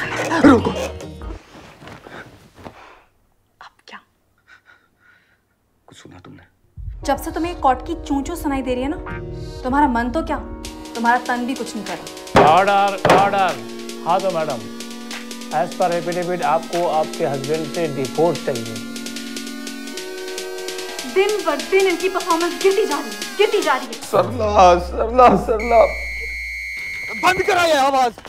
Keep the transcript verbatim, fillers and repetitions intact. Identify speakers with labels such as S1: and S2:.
S1: रुको।
S2: अब क्या?
S1: कुछ सुना तुमने?
S2: जब से तुम्हें कॉट की चूंचू सुनाई दे रही है ना, तुम्हारा मन तो क्या, तुम्हारा तन भी कुछ नहीं कर रहा।
S3: Order order. हाँ तो मैडम, एज पर एफिडेविट आपको आपके हस्बैंड से डिवोर्स चाहिए।
S2: दिन ब दिन इनकी परफॉर्मेंस गिरती जा रही है, गिरती जा रही है।
S1: सरला सरला सरला, बंद कराइए आवाज।